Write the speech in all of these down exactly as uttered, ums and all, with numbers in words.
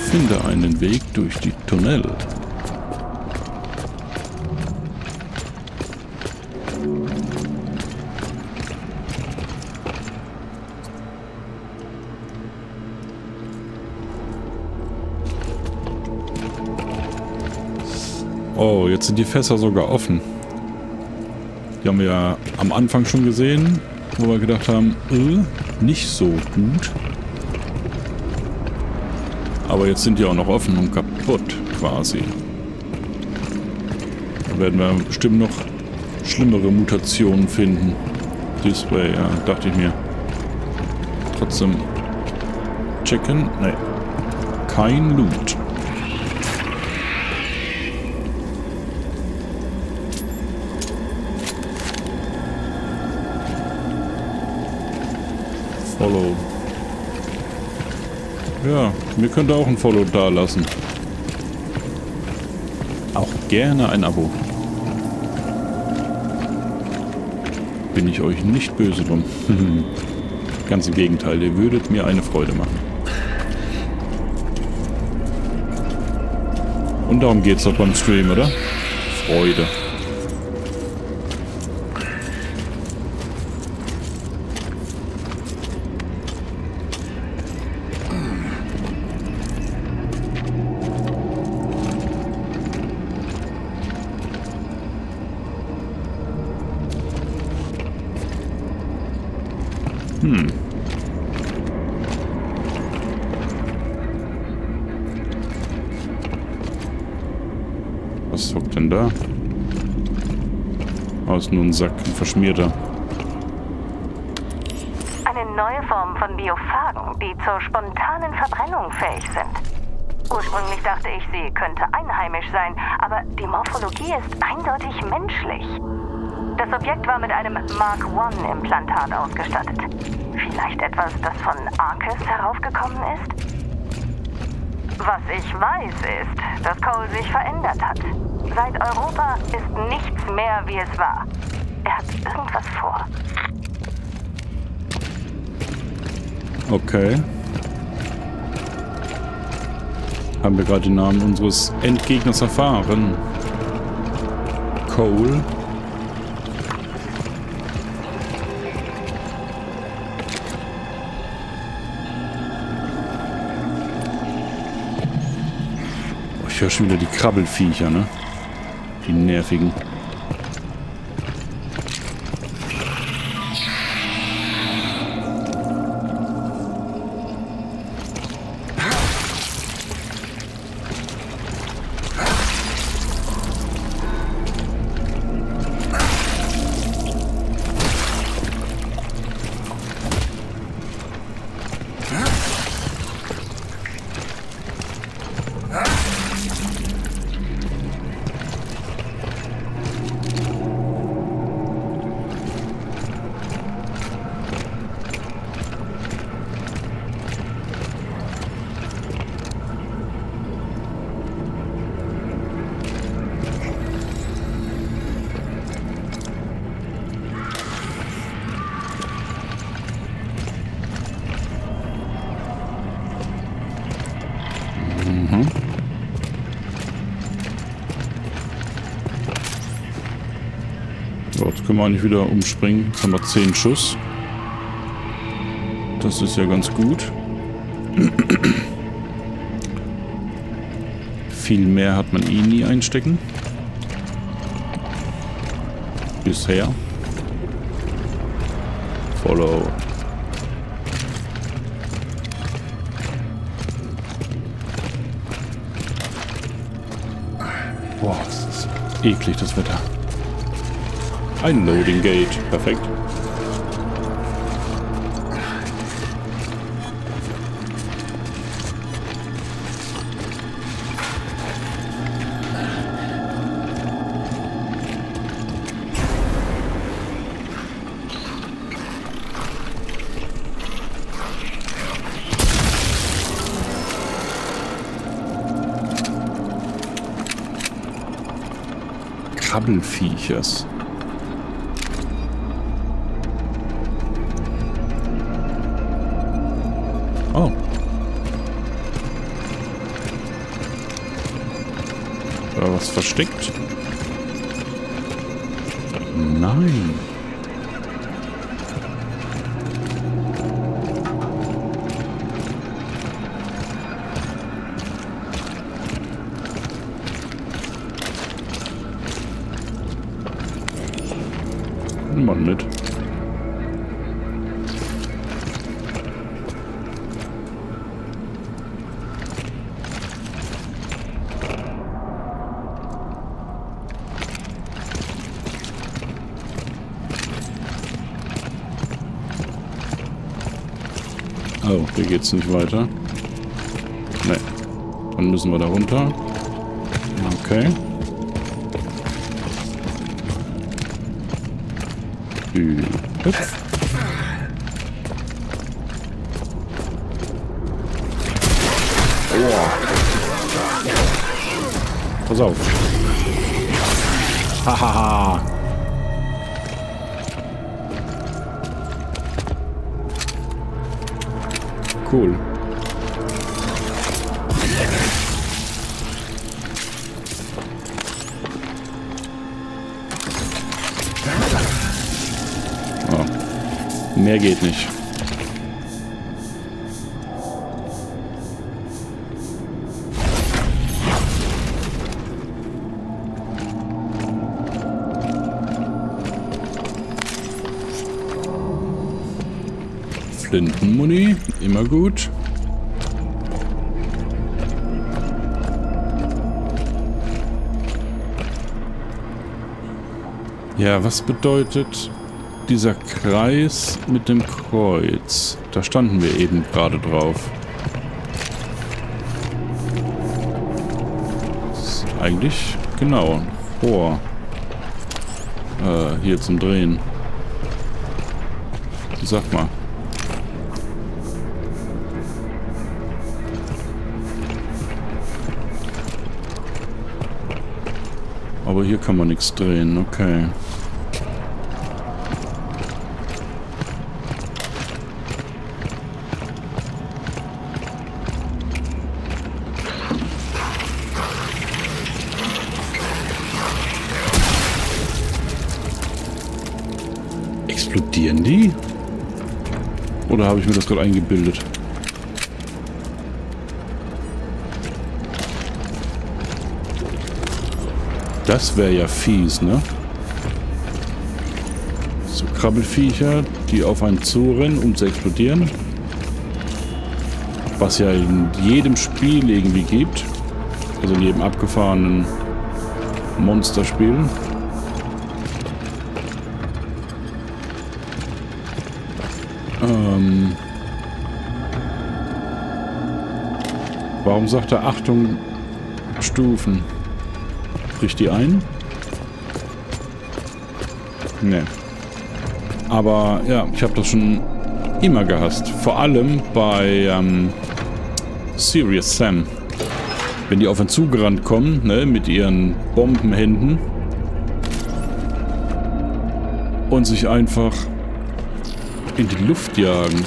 Finde einen Weg durch die Tunnel. Oh, jetzt sind die Fässer sogar offen. Die haben wir ja am Anfang schon gesehen, wo wir gedacht haben, äh, nicht so gut. Aber jetzt sind die auch noch offen und kaputt, quasi. Da werden wir bestimmt noch schlimmere Mutationen finden. This way, ja, dachte ich mir. Trotzdem checken. Ne, kein Loot. Follow. Ja, mir könnt ihr auch ein Follow da lassen. Auch gerne ein Abo. Bin ich euch nicht böse drum. Ganz im Gegenteil, ihr würdet mir eine Freude machen. Und darum geht's doch beim Stream, oder? Freude. Hm. Was hockt denn da? Oh, ist nur ein Sack, ein verschmierter. Eine neue Form von Biophagen, die zur spontanen Verbrennung fähig sind. Ursprünglich dachte ich, sie könnte einheimisch sein, aber die Morphologie ist eindeutig menschlich. Das Objekt war mit einem Mark eins Implantat ausgestattet. Vielleicht etwas, das von Arcus heraufgekommen ist? Was ich weiß ist, dass Cole sich verändert hat. Seit Europa ist nichts mehr, wie es war. Er hat irgendwas vor. Okay. Haben wir gerade den Namen unseres Endgegners erfahren. Cole. Ich höre schon wieder die Krabbelfiecher, ne? Die nervigen. Mhm. So, jetzt können wir eigentlich wieder umspringen. Jetzt haben wir zehn Schuss. Das ist ja ganz gut. Viel mehr hat man eh nie einstecken. Bisher. Follow. Boah, das ist eklig, das Wetter. Ein Loading Gate. Perfekt. Krabbelfiechers. Oh. was versteckt? Nein. Mal mit. Oh, hier geht's nicht weiter. Ne. Dann müssen wir da runter. Okay. Hüpf. Oh. Pass auf. Hahaha. Cool. Oh. Mehr geht nicht. Flintenmuni, immer gut. Ja, was bedeutet dieser Kreis mit dem Kreuz? Da standen wir eben gerade drauf. Das ist eigentlich genau vor. Äh, hier zum Drehen. Sag mal. Aber hier kann man nichts drehen, okay. Explodieren die? Oder habe ich mir das gerade eingebildet? Das wäre ja fies, ne? So Krabbelfiecher, die auf einen zurennen, um zu explodieren. Was ja in jedem Spiel irgendwie gibt. Also in jedem abgefahrenen Monsterspiel. Ähm... Warum sagt er Achtung, Stufen? Bricht die ein? Ne. Aber ja, ich habe das schon immer gehasst. Vor allem bei ähm, Serious Sam. Wenn die auf einen zugerannt kommen, ne, mit ihren Bombenhänden und sich einfach in die Luft jagen.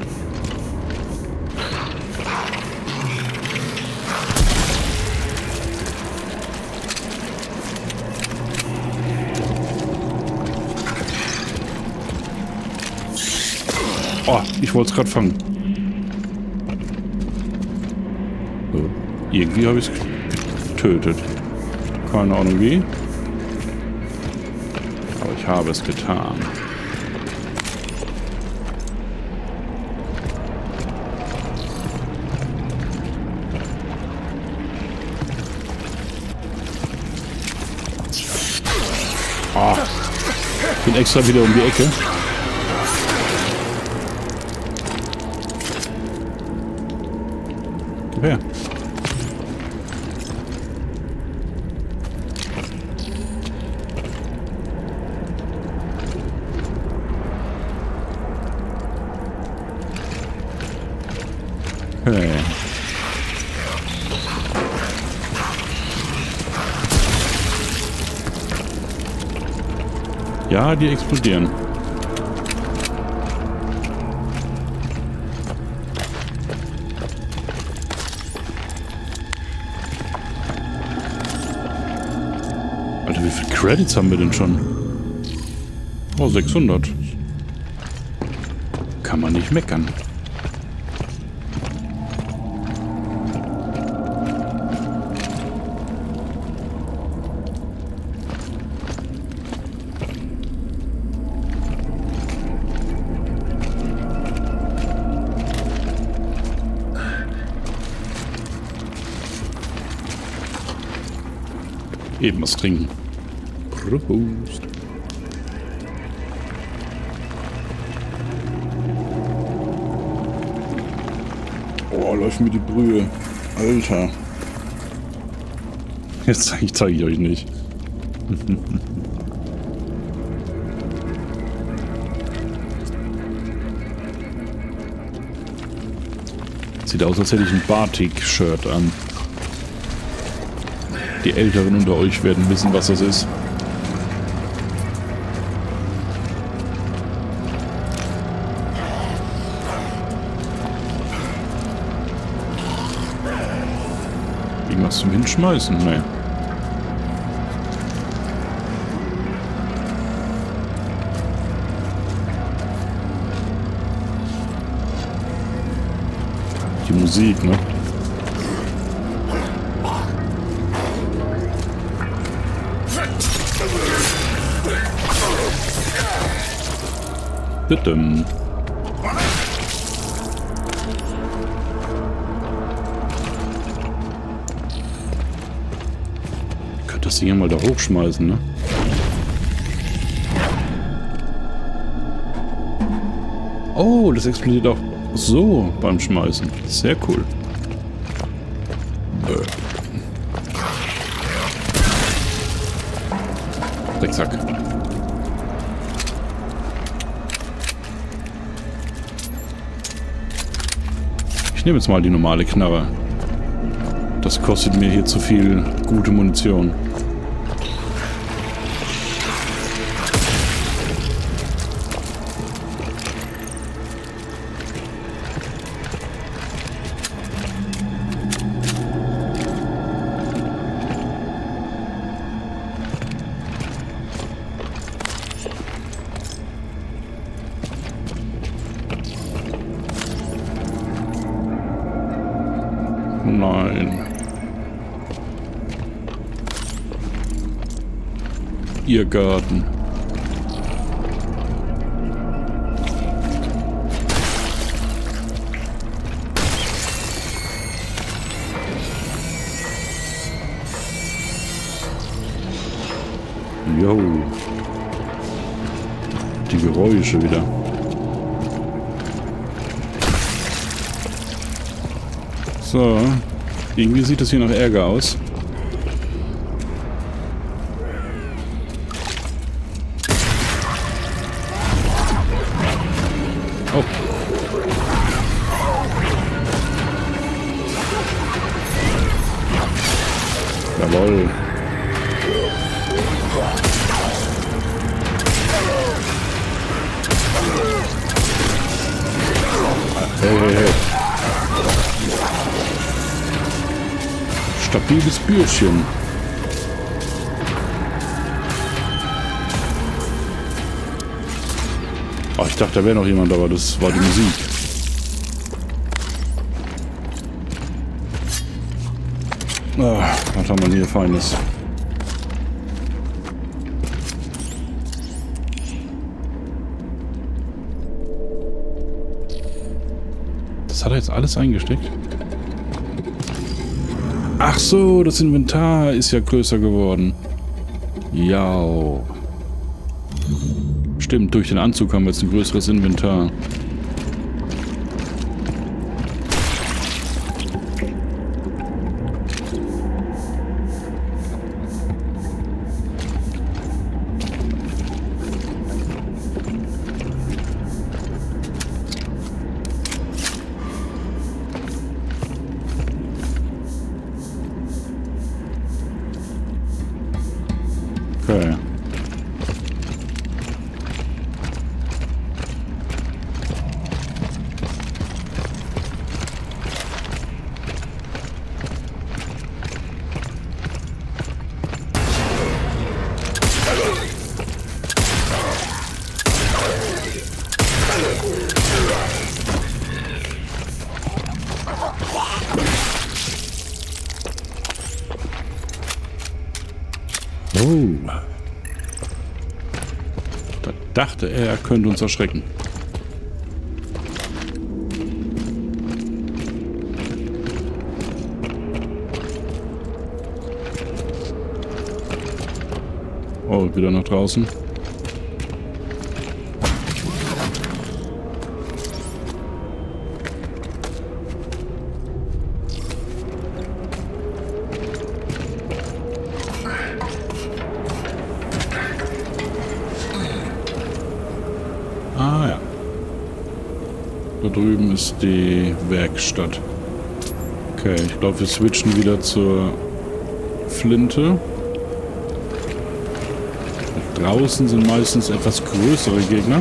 Oh, ich wollte es gerade fangen. So. Irgendwie habe ich es getötet. Keine Ahnung wie. Aber ich habe es getan. Oh. Ich bin extra wieder um die Ecke. Ja. Okay. Ja, die explodieren. viele Credits haben wir denn schon? Oh, sechshundert. Kann man nicht meckern. Eben was trinken. Prost. Oh, läuft mir die Brühe. Alter. Jetzt zeige ich, zeig ich euch nicht. Sieht aus, als hätte ich ein Batik-Shirt an. Die Älteren unter euch werden wissen, was das ist. Irgendwas zum Hinschmeißen? Nee. Die Musik, ne? Bitte. Könnt das Ding ja mal da hochschmeißen, ne? Oh, das explodiert auch so beim Schmeißen. Sehr cool. Drecksack. Ich nehme jetzt mal die normale Knarre. Das kostet mir hier zu viel gute Munition. Nein. Ihr Garten. Jo. Die Geräusche wieder. So. Irgendwie sieht das hier nach Ärger aus. Oh. Jawohl. Hey, hey, hey. Stabiles Bürschchen. Oh, ich dachte, da wäre noch jemand, aber das war die Musik. Ah, was haben wir hier Feines? Das hat er jetzt alles eingesteckt? Ach so, das Inventar ist ja größer geworden. Ja. Stimmt, durch den Anzug haben wir jetzt ein größeres Inventar. Okay. Oh. Da dachte er, er könnte uns erschrecken. Oh, wieder nach draußen. Ah ja. Da drüben ist die Werkstatt. Okay, ich glaube, wir switchen wieder zur Flinte. Draußen sind meistens etwas größere Gegner.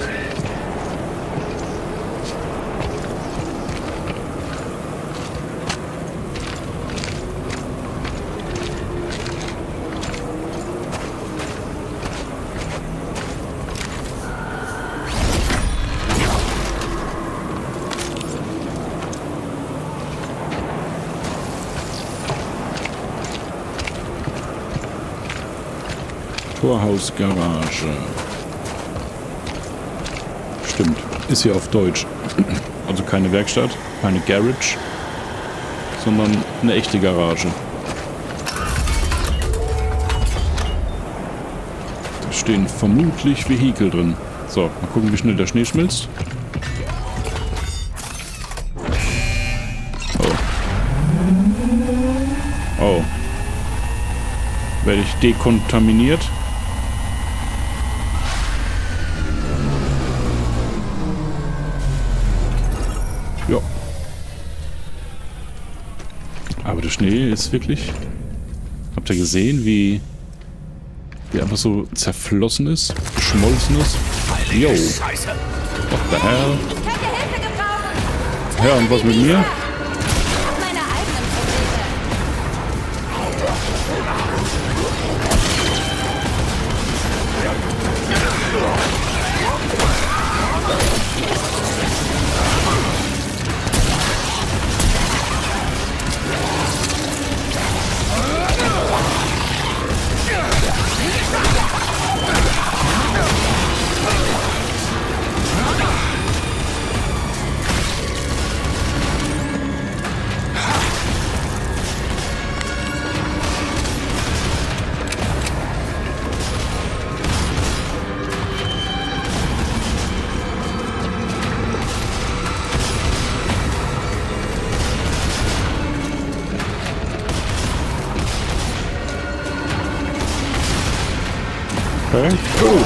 Torhausgarage. Stimmt, ist hier auf Deutsch. Also keine Werkstatt, keine Garage, sondern eine echte Garage. Da stehen vermutlich Vehikel drin. So, mal gucken, wie schnell der Schnee schmilzt. Oh. Oh. Werde ich dekontaminiert? Ja. Aber der Schnee ist wirklich... Habt ihr gesehen, wie... wie einfach so zerflossen ist? Geschmolzen ist? Jo. What the hell? Ja, und was mit mir? Okay. Oh.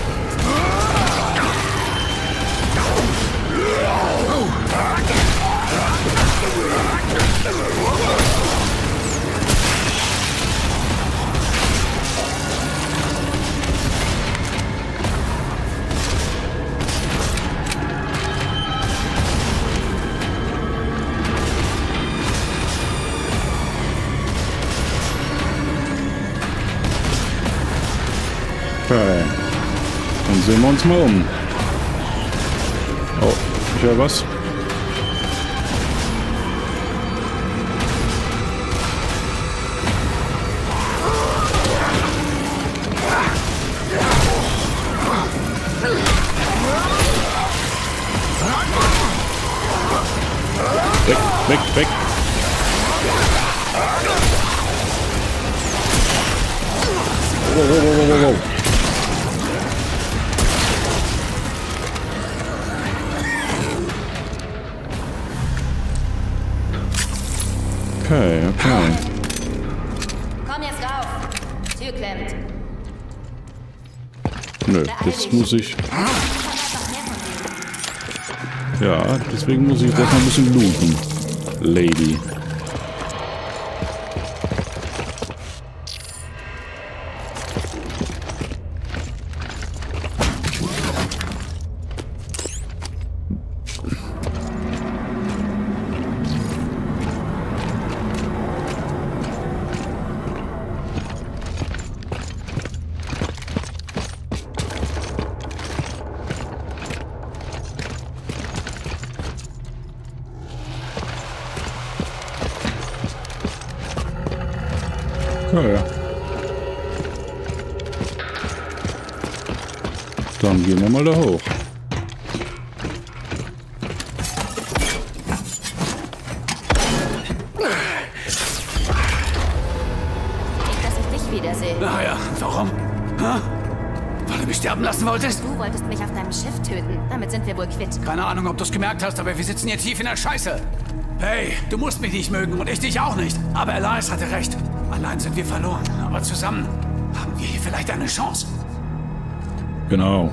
Okay. Dann sehen wir uns mal um. Oh, ich höre was. Weg, weg, weg. Wow, wow, wow, wow, wow. Okay, okay. Komm jetzt rauf. Tür klemmt. Nö, jetzt muss ich... Ja, deswegen muss ich das mal ein bisschen looten, Lady. Ja, ja. Dann gehen wir mal da hoch. Naja, warum? Hä? Weil du mich sterben lassen wolltest? Du wolltest mich auf deinem Schiff töten. Damit sind wir wohl quitt. Keine Ahnung, ob du es gemerkt hast, aber wir sitzen hier tief in der Scheiße. Hey, du musst mich nicht mögen und ich dich auch nicht. Aber Elias hatte recht. Allein sind wir verloren. Aber zusammen haben wir hier vielleicht eine Chance. Genau.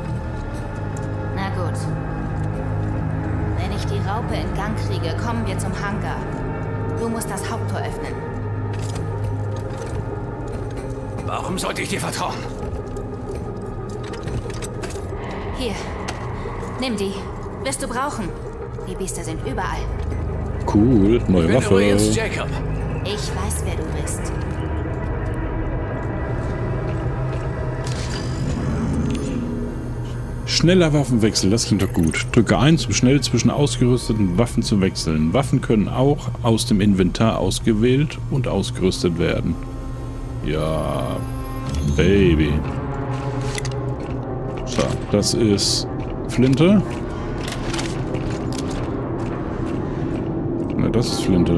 Na gut. Wenn ich die Raupe in Gang kriege, kommen wir zum Hangar. Du musst das Haupttor öffnen. Warum sollte ich dir vertrauen? Hier. Nimm die. Wirst du brauchen. Die Biester sind überall. Cool, neue Ich bin Waffe. übrigens Jacob. Ich weiß, wer du bist. Schneller Waffenwechsel, das klingt doch gut. Drücke eins, um schnell zwischen ausgerüsteten Waffen zu wechseln. Waffen können auch aus dem Inventar ausgewählt und ausgerüstet werden. Ja, Baby. So, das ist Flinte. Ne, das ist Flinte.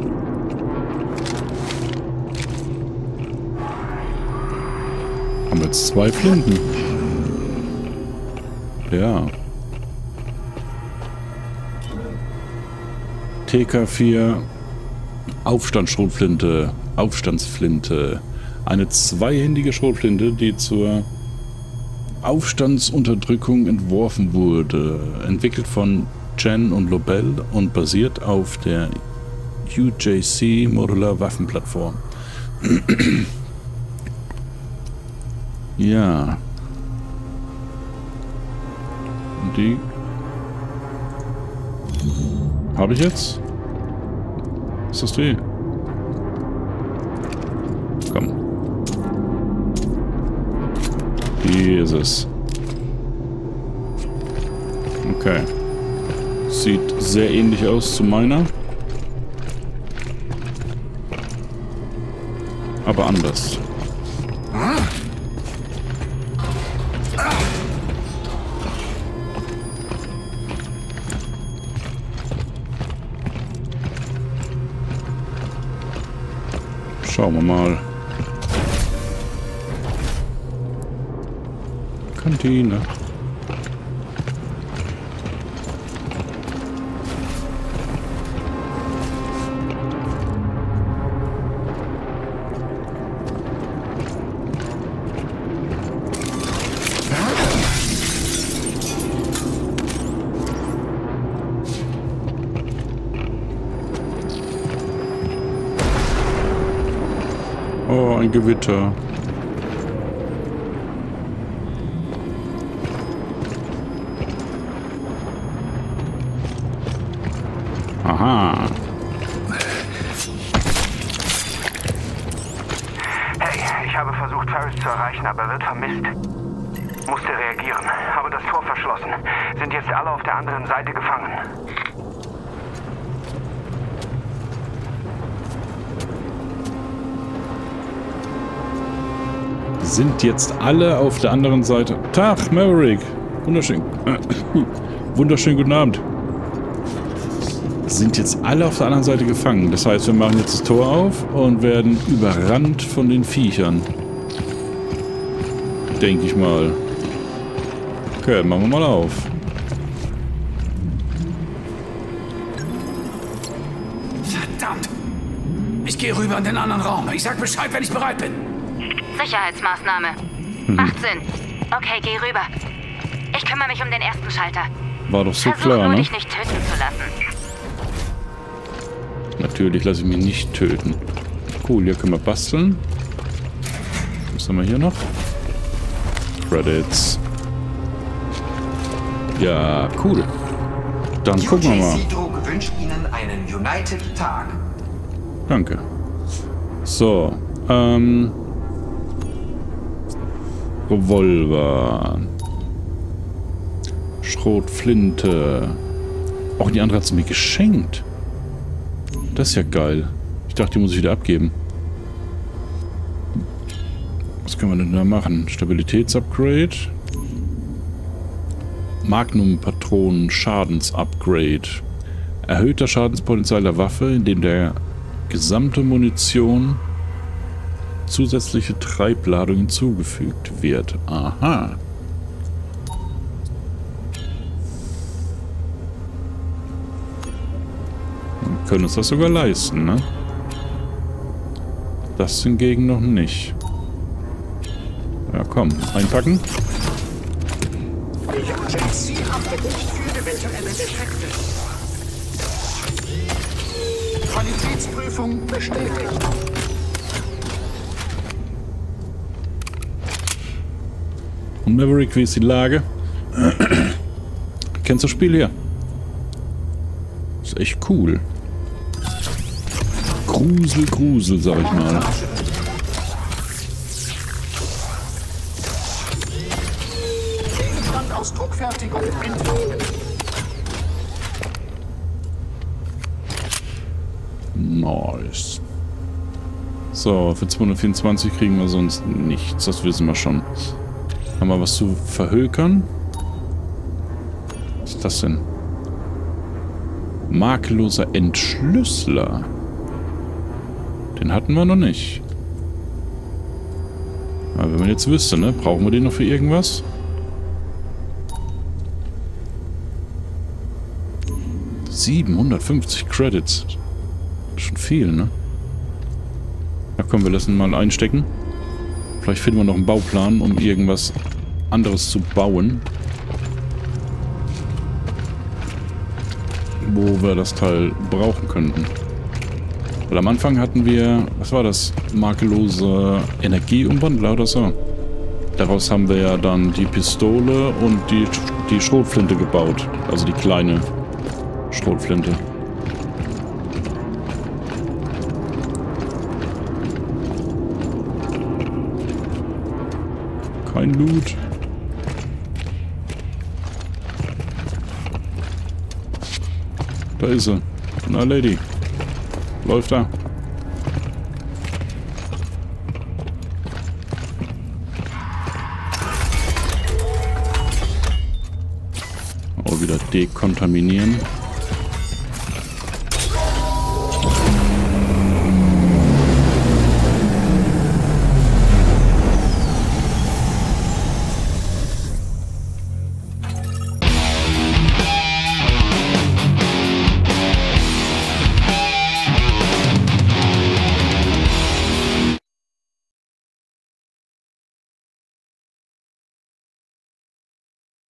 Haben wir jetzt zwei Flinten? Ja. T K vier. Aufstandsschrotflinte. Aufstandsflinte. Eine zweihändige Schrotflinte, die zur Aufstandsunterdrückung entworfen wurde. Entwickelt von Jen und Lobel und basiert auf der U J C Modular Waffenplattform. Ja. Und die habe ich jetzt? Ist das die? Komm. Hier ist es. Okay. Sieht sehr ähnlich aus zu meiner. Aber anders. Schauen wir mal. Kantine. Oh, ein Gewitter. Aha. Hey, ich habe versucht, Ferris zu erreichen, aber er wird vermisst. Musste reagieren, habe das Tor verschlossen. Sind jetzt alle auf der anderen Seite gefangen. Sind jetzt alle auf der anderen Seite. Tag, Maverick. Wunderschön. Wunderschönen guten Abend. Sind jetzt alle auf der anderen Seite gefangen. Das heißt, wir machen jetzt das Tor auf und werden überrannt von den Viechern. Denke ich mal. Okay, machen wir mal auf. Verdammt! Ich gehe rüber in den anderen Raum. Ich sag Bescheid, wenn ich bereit bin. Sicherheitsmaßnahme. Mhm. Macht Sinn. Okay, geh rüber. Ich kümmere mich um den ersten Schalter. War doch so Versuch klar, nur, ne? dich nicht töten zu lassen. Natürlich lasse ich mich nicht töten. Cool, hier können wir basteln. Was haben wir hier noch? Credits. Ja, cool. Dann gucken wir mal. U J C Drog wünscht Ihnen einen United Tag. Danke. So, ähm... Revolver. Schrotflinte. Auch die andere hat sie mir geschenkt. Das ist ja geil. Ich dachte, die muss ich wieder abgeben. Was können wir denn da machen? Stabilitätsupgrade. Magnum-Patronen Schadensupgrade. Erhöhter Schadenspotenzial der Waffe, indem der gesamte Munition zusätzliche Treibladung hinzugefügt wird. Aha. Wir können uns das sogar leisten, ne? Das hingegen noch nicht. Ja, komm, einpacken. Sie haben Bericht für eventuelle Defekte. Qualitätsprüfung bestätigt. Und Maverick, wie ist die Lage? Kennst du das Spiel hier? Ist echt cool. Grusel, Grusel, sag ich mal. Gegenstand aus Druckfertigung entnommen. Nice. So, für zweihundertvierundzwanzig kriegen wir sonst nichts. Das wissen wir schon. Haben wir was zu verhökern? Was ist das denn? Makelloser Entschlüsseler. Den hatten wir noch nicht. Aber wenn man jetzt wüsste, ne? Brauchen wir den noch für irgendwas? siebenhundertfünfzig Credits. Schon viel, ne? Na komm, wir lassen mal einstecken. Vielleicht finden wir noch einen Bauplan, um irgendwas anderes zu bauen. Wo wir das Teil brauchen könnten. Weil am Anfang hatten wir, was war das? Makellose Energieumwandler oder so. Daraus haben wir ja dann die Pistole und die, die Schrotflinte gebaut. Also die kleine Schrotflinte. Kein Loot. Da ist sie. Na, Lady. Läuft da. Oh, wieder dekontaminieren.